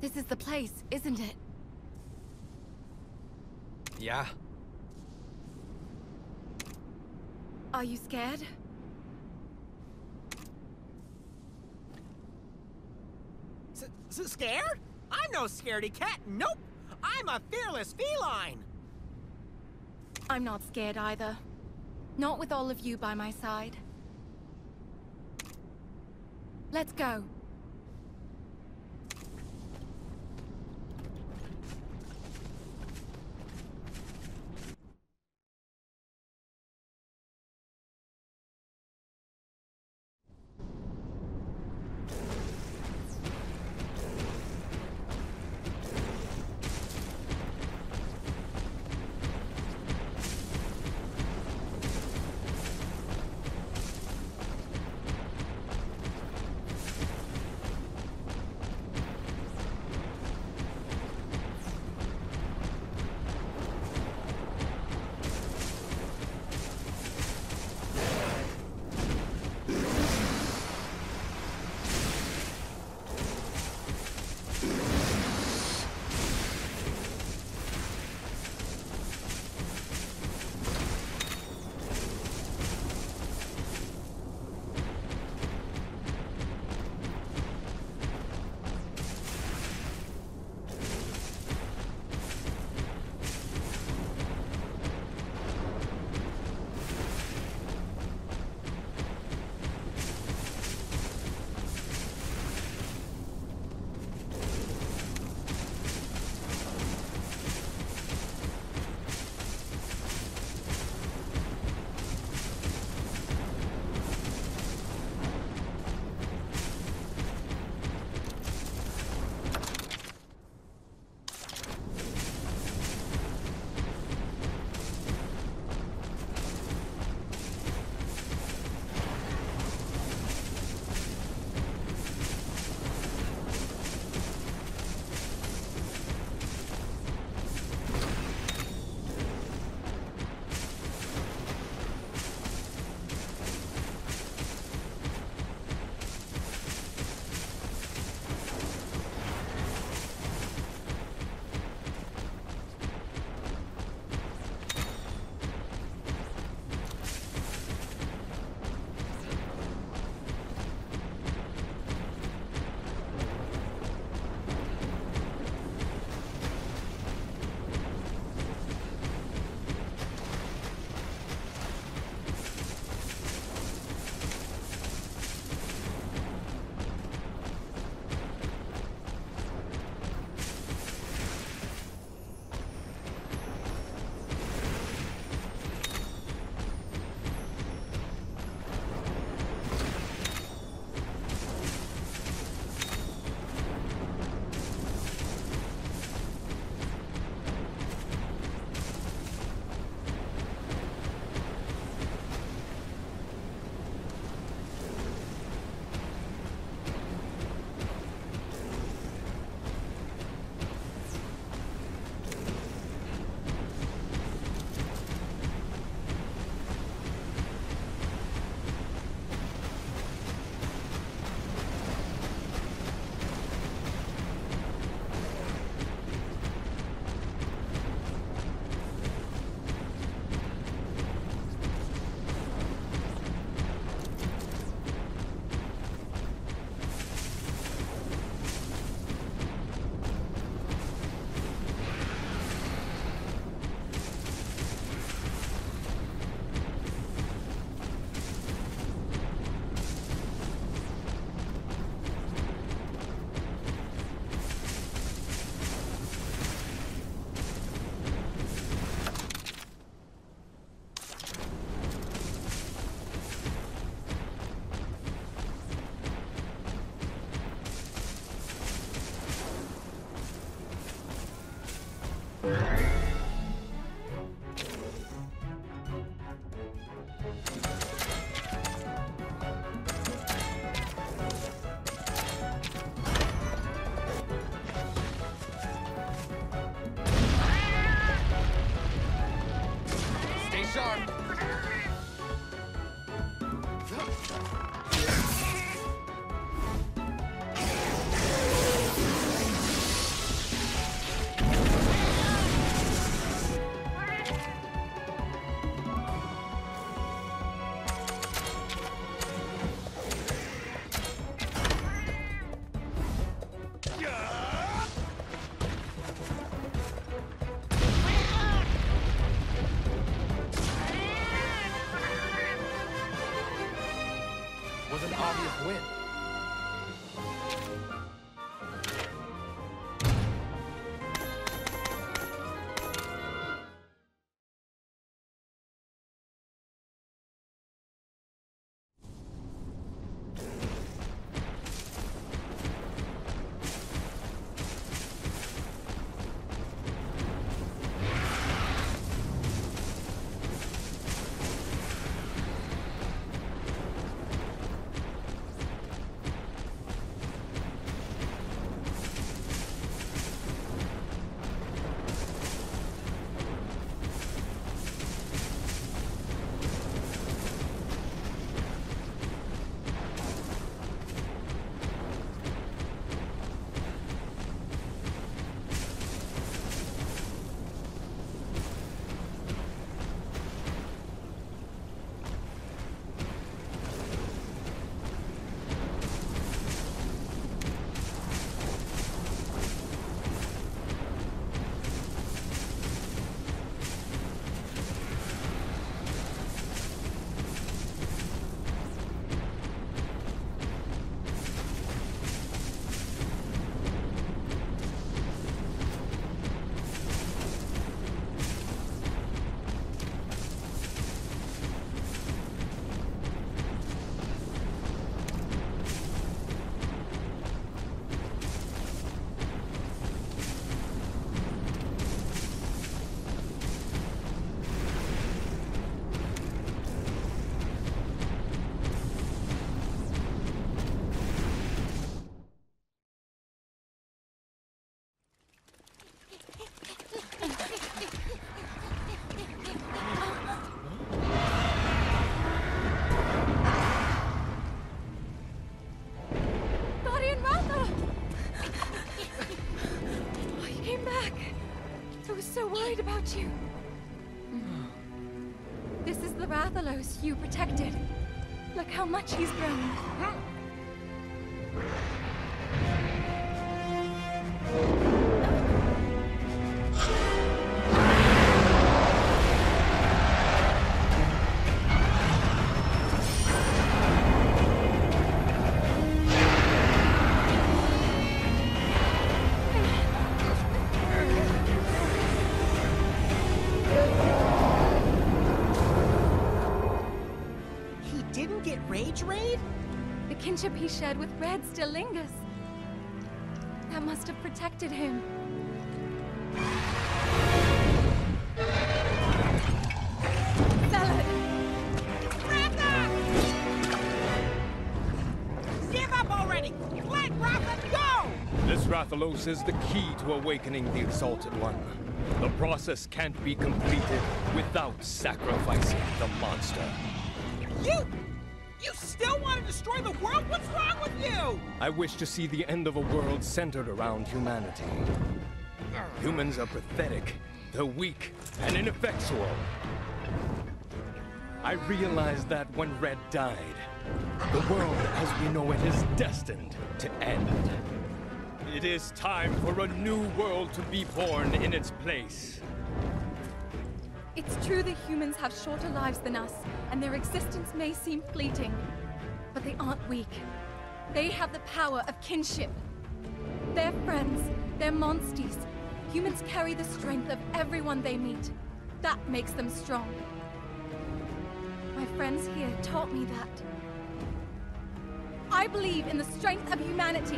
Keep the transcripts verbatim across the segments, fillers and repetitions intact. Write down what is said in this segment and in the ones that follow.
This is the place, isn't it? Yeah. Are you scared? S s scared? I'm no scaredy cat, nope! I'm a fearless feline! I'm not scared either. Not with all of you by my side. Let's go. was an obvious win. About you. This is the Rathalos you protected. Look how much he's grown. The kinship he shared with Red still lingers. That must have protected him. Zellard! Ratha! Give up already! Let Ratha go! This Rathalos is the key to awakening the Exalted One. The process can't be completed without sacrificing the monster. You... You still want to destroy the world? What's wrong with you? I wish to see the end of a world centered around humanity. Humans are pathetic, they're weak, and ineffectual. I realized that when Red died, the world as we know it is destined to end. It is time for a new world to be born in its place. It's true that humans have shorter lives than us, and their existence may seem fleeting. But they aren't weak. They have the power of kinship. They're friends, they're monsties. Humans carry the strength of everyone they meet. That makes them strong. My friends here taught me that. I believe in the strength of humanity.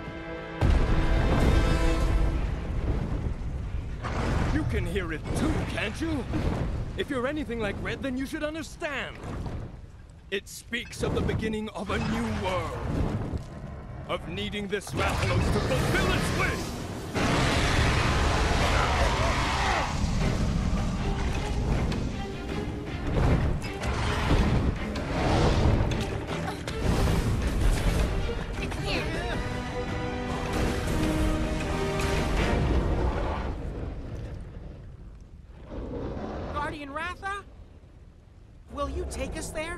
You can hear it too, can't you? If you're anything like Red, then you should understand. It speaks of the beginning of a new world. Of needing this Rathalos to fulfill its wish! Guardian Ratha? Will you take us there?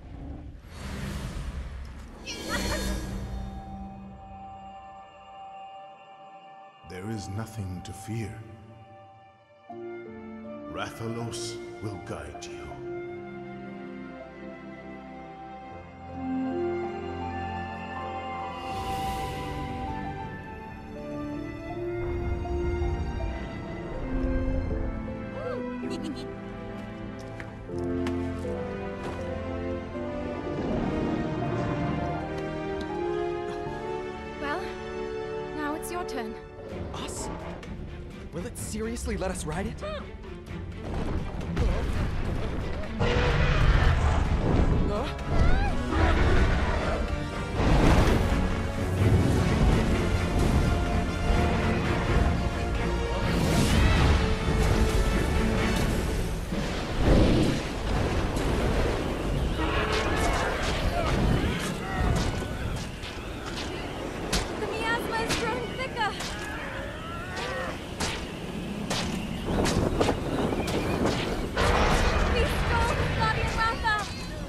There is nothing to fear. Rathalos will guide you. our turn. Us? Will it seriously let us ride it? Huh? The miasma is growing thicker. We stole the Guardian Ratha!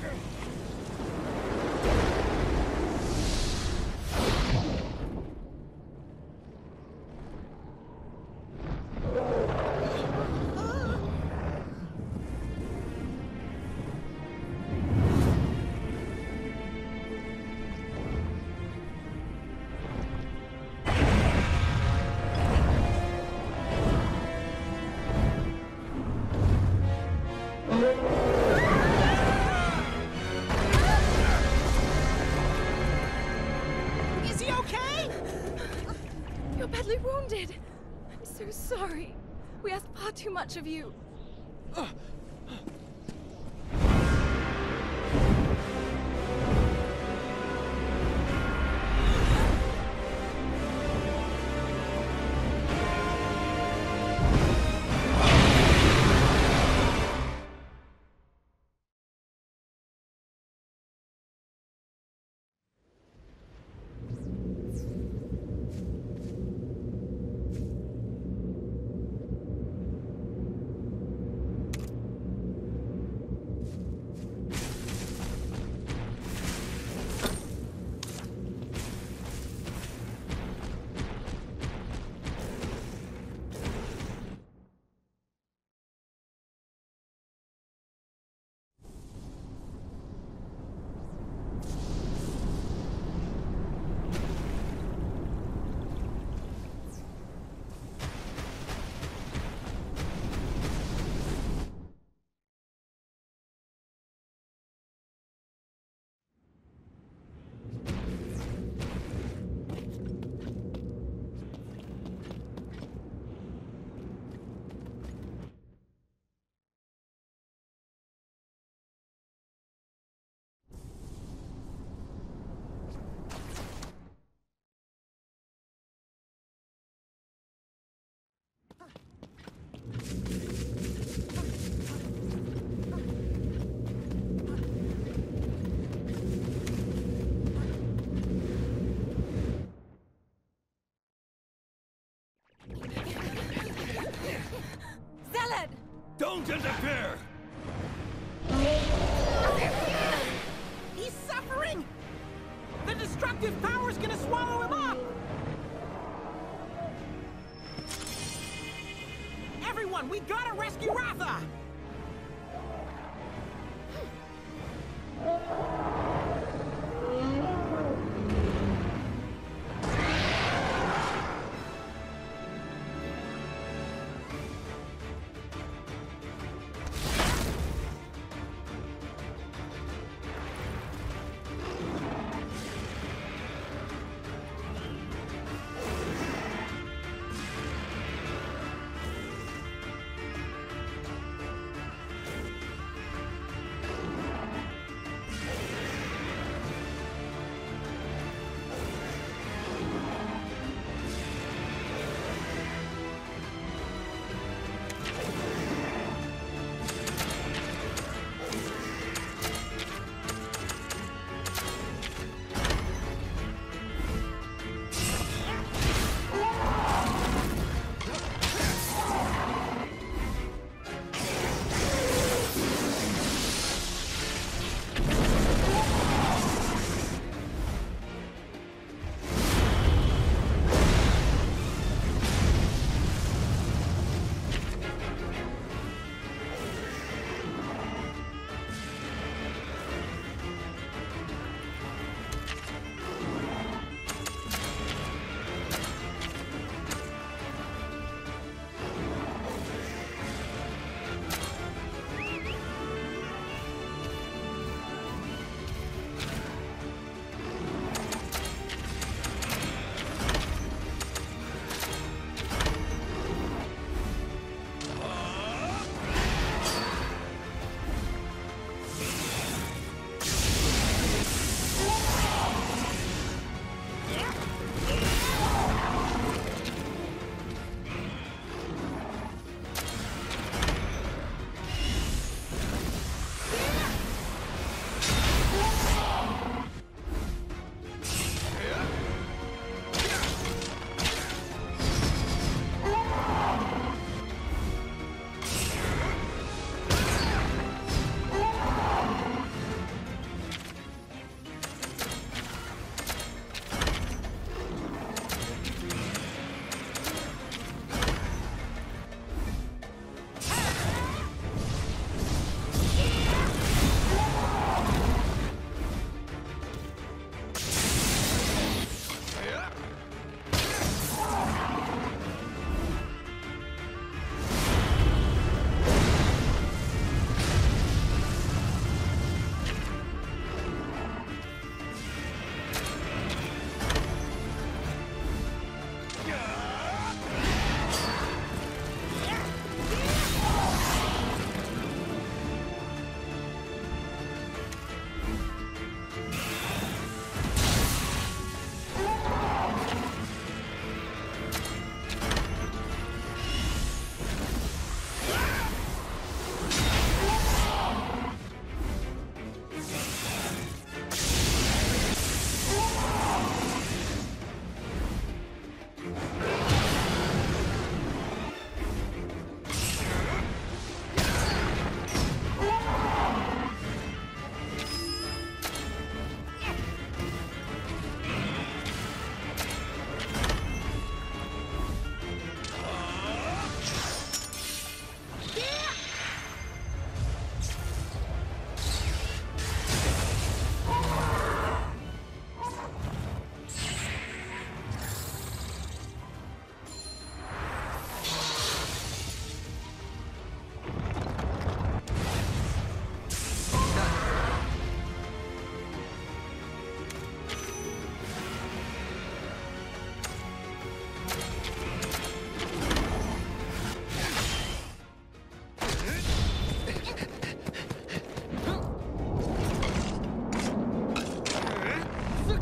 Is he okay? You're badly wounded. I'm so sorry. We asked far too much of you. Zellard! Don't interfere! He's suffering! The destructive power's gonna swallow him up! Everyone, we gotta rescue Ratha!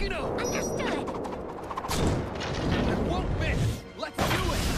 it up! Understood! It won't miss! Let's do it!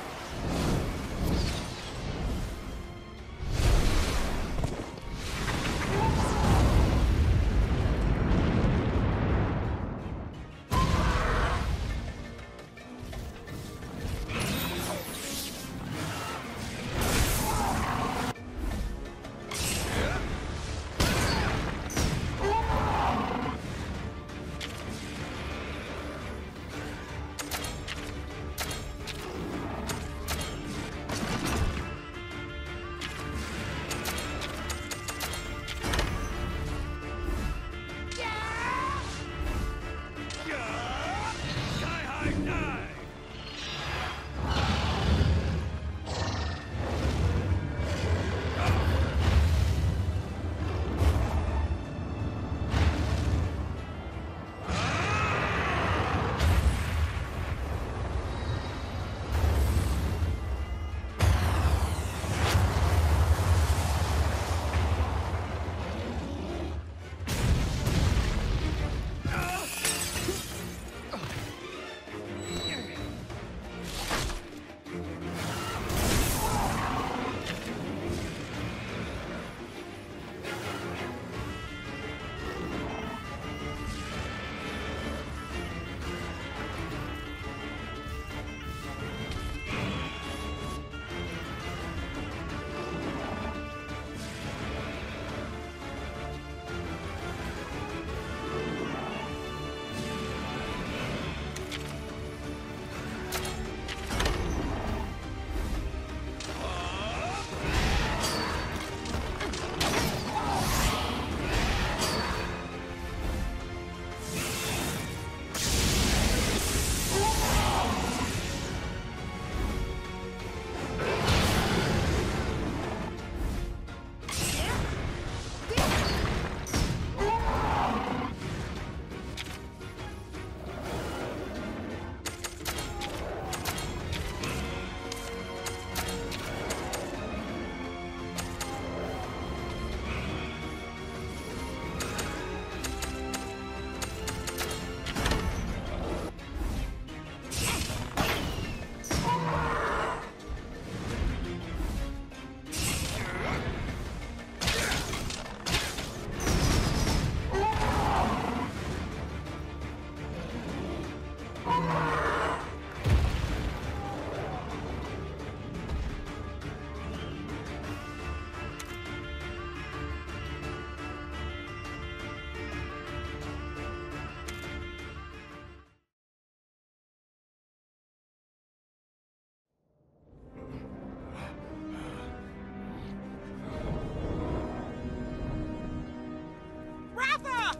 Ratha!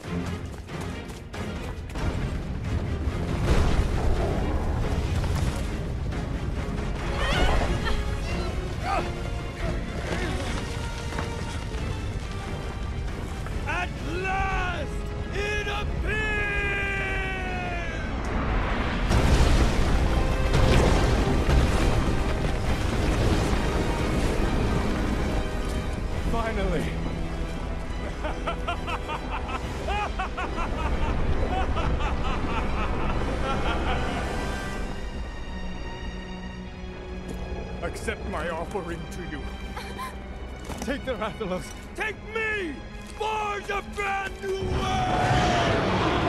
At last! It appears! Finally! Accept my offering to you. Take the Rathalos. Take me! Forge a brand new world!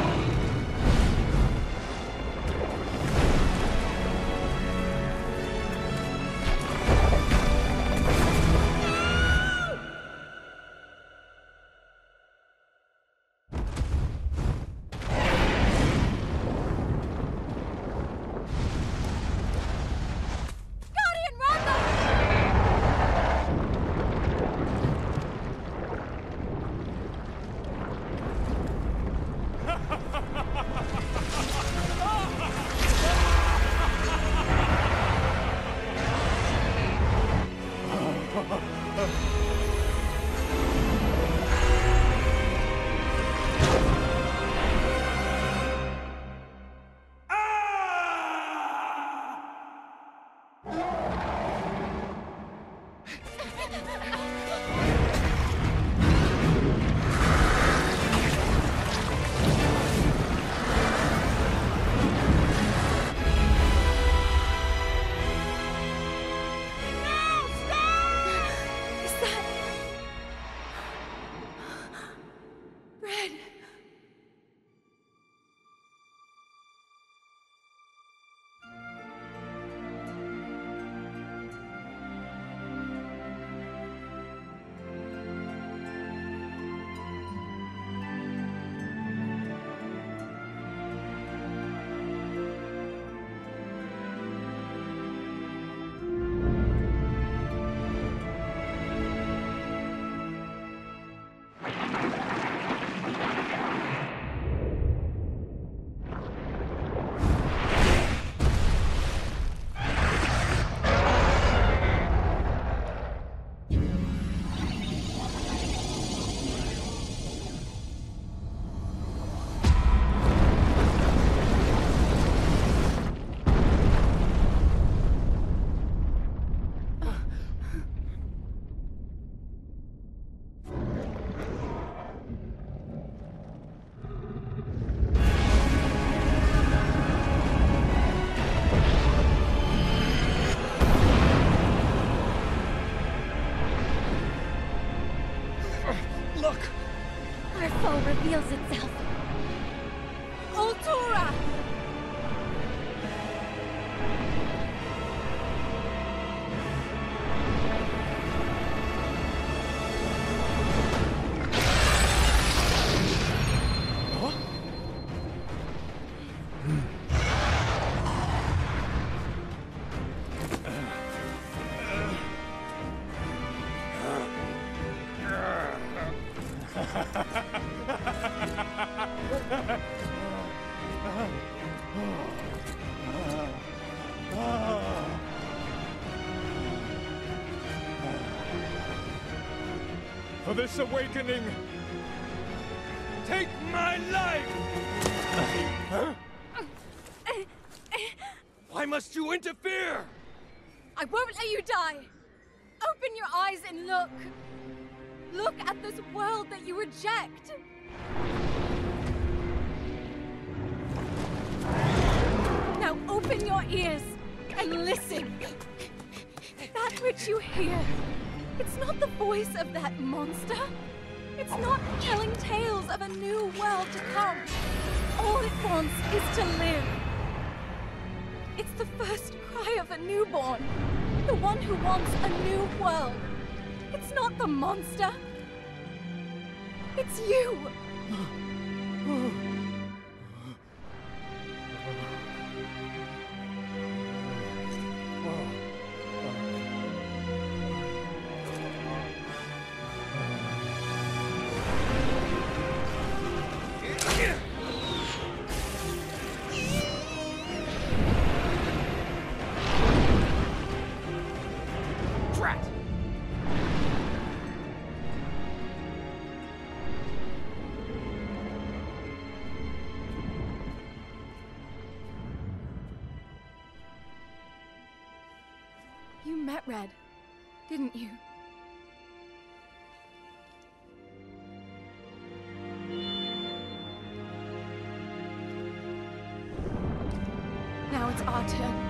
reveals itself. Oltura! For this awakening, take my life! Huh? Why must you interfere? I won't let you die! Open your eyes and look! Look at this world that you reject! Now open your ears and listen! That which you hear, it's not the voice of that monster. It's not telling tales of a new world to come. All it wants is to live. It's the first cry of a newborn. The one who wants a new world. It's not the monster. It's you. You met Red, didn't you? Now it's our turn.